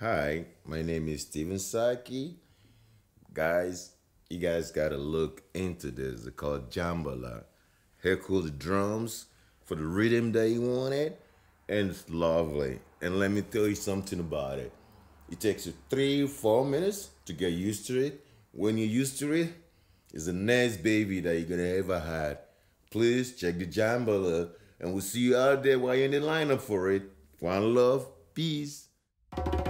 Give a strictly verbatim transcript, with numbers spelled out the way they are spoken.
Hi, my name is Steve Sacky. Guys, you guys gotta look into this. It's called Djambla. Heckle the drums for the rhythm that you wanted, and it's lovely. And let me tell you something about it. It takes you three, four minutes to get used to it. When you're used to it, it's the next baby that you're gonna ever had. Please check the Djambla, and we'll see you out there while you're in the lineup for it. One love, peace.